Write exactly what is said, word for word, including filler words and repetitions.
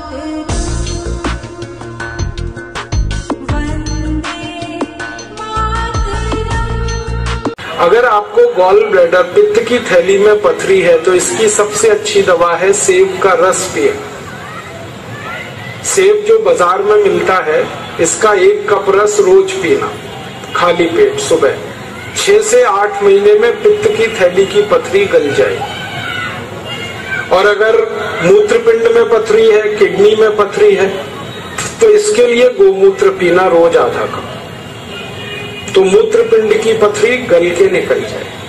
अगर आपको gall bladder पित्त की थैली में पथरी है तो इसकी सबसे अच्छी दवा है सेब का रस पिए। सेब जो बाजार में मिलता है इसका एक कप रस रोज पीना खाली पेट सुबह। छह से आठ महीने में पित्त की थैली की पथरी गल जाए। और अगर मूत्रपिंड में पथरी है, किडनी में पथरी है, तो इसके लिए गोमूत्र पीना रोज आधा कप, तो मूत्रपिंड की पथरी गल के निकल जाए।